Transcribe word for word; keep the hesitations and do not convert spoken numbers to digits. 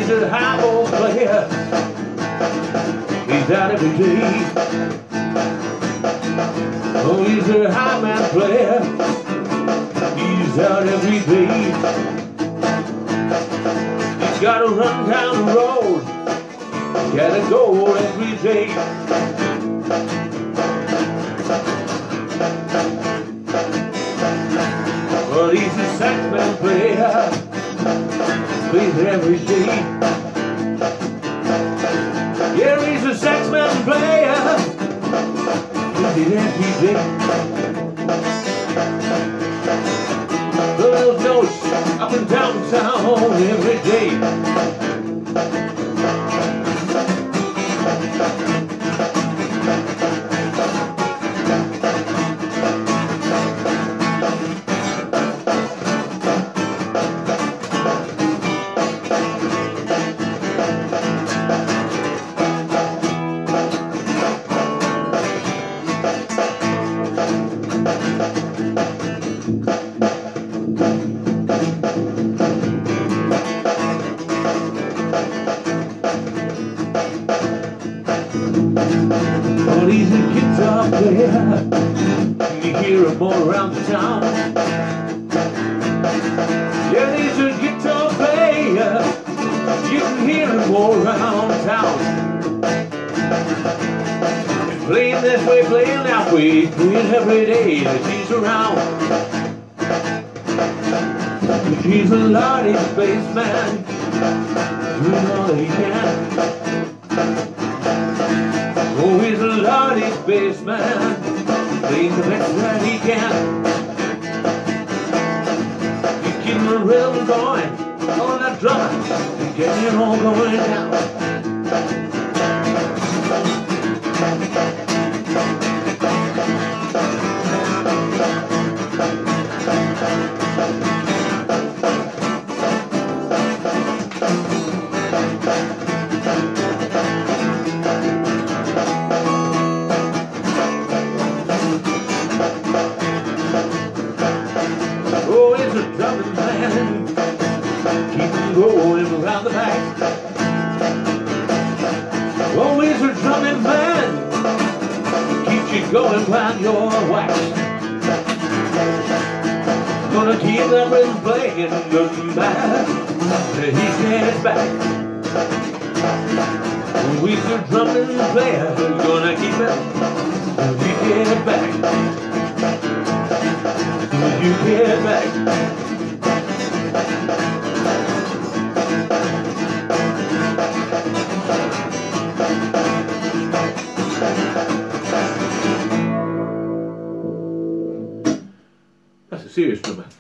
he's a highball player. He's out every day. Oh, he's a high man player. He's out every day. He's gotta run down the road. Gotta go every day. Well, he's a sax man player. Plays every day. Yeah, he's a sax man player. Plays it every day. Those notes up and down town every day. Well, he's a guitar player. You hear him all around the town. Yeah, he's a guitar player. You can hear him all around town. Playing this way, playing that way, playing every day that he's around. But he's a lottie spaceman, doing all he can. Oh, he's a lottie spaceman, playing the best that he can. He's keeping the rhythm going, all that drumming, and getting it all going down. Oh, he's a drumming man, keep him going around the back. Oh, he's a drumming man, keeps you going round your wax. Gonna keep that rhythm playing, looking back till he gets back. Oh, he's a drumming player, gonna keep it till he gets back. You get back. That's a serious drummer.